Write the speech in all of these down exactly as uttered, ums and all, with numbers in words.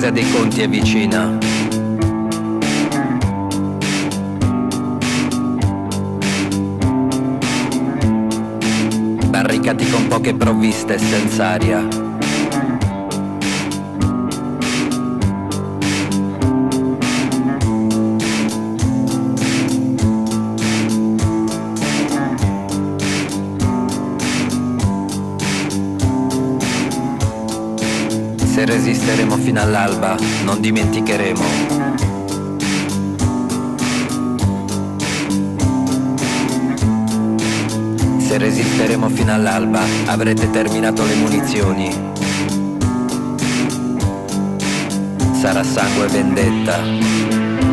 resa dei conti è vicina. Barricati con poche provviste e senza aria. Se resisteremo fino all'alba, non dimenticheremo. Se resisteremo fino all'alba, avrete terminato le munizioni. Sarà sangue e vendetta.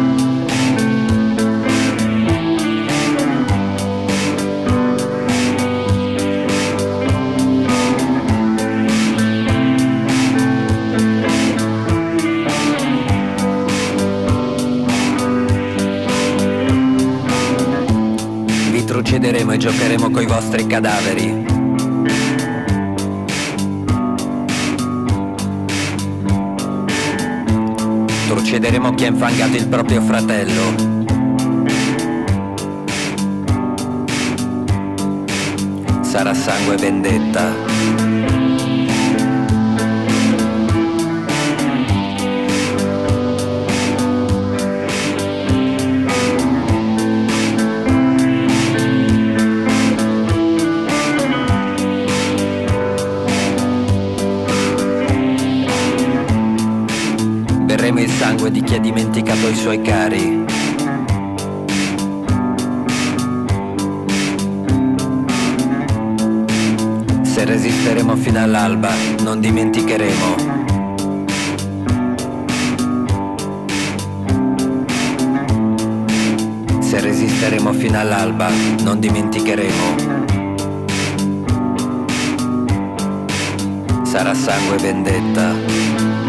Trucideremo e giocheremo coi vostri cadaveri. Trucideremo chi ha infangato il proprio fratello. Sarà sangue e vendetta. Berremo il sangue di chi ha dimenticato i suoi cari. Se resisteremo fino all'alba, non dimenticheremo. Se resisteremo fino all'alba, non dimenticheremo. Sarà sangue e vendetta.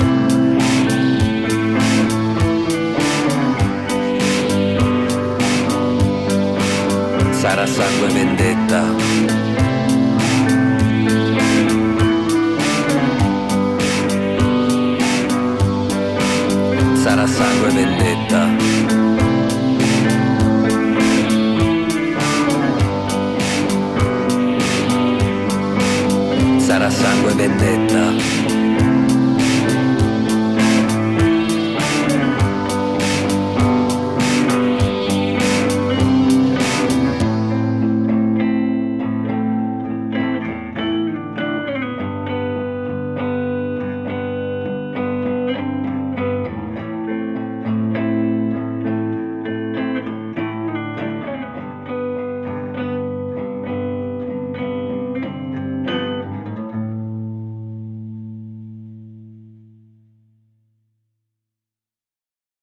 Sarà sangue e vendetta. Sarà sangue e vendetta. Sarà sangue e vendetta.